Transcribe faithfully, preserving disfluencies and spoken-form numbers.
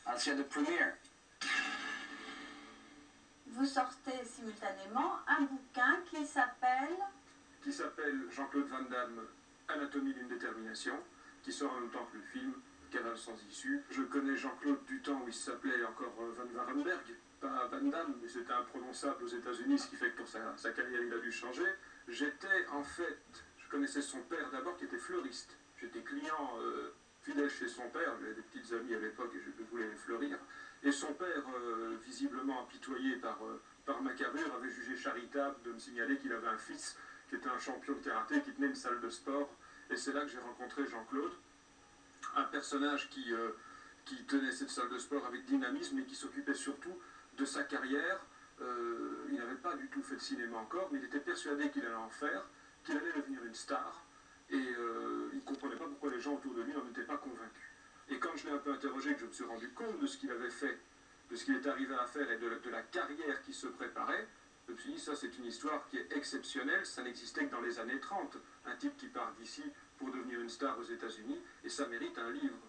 I'll share the premiere. Vous sortez simultanément un bouquin qui s'appelle... qui s'appelle Jean-Claude Van Damme, Anatomie d'une détermination, qui sort en même temps que le film, Cavale sans issue. Je connais Jean-Claude du temps où il s'appelait encore Van Varenberg, pas Van Damme, mais c'était imprononçable aux États-Unis, ce qui fait que pour sa, sa carrière il a dû changer. J'étais en fait, je connaissais son père d'abord qui était fleuriste. J'étais client euh, fidèle chez son père, j'avais des petites amies à l'époque et je voulais les fleurir. Et son père, euh, visiblement apitoyé par, euh, par ma carrure, avait jugé charitable de me signaler qu'il avait un fils qui était un champion de karaté, qui tenait une salle de sport. Et c'est là que j'ai rencontré Jean-Claude, un personnage qui, euh, qui tenait cette salle de sport avec dynamisme et qui s'occupait surtout de sa carrière. Euh, il n'avait pas du tout fait de cinéma encore, mais il était persuadé qu'il allait en faire, qu'il allait devenir une star. Et euh, il ne comprenait pas pourquoi les gens autour de lui n'en étaient pas convaincus. Et quand je l'ai un peu interrogé, que je me suis rendu compte de ce qu'il avait fait, de ce qu'il est arrivé à faire et de la, de la carrière qui se préparait, je me suis dit, ça c'est une histoire qui est exceptionnelle, ça n'existait que dans les années trente. Un type qui part d'ici pour devenir une star aux États-Unis, et ça mérite un livre.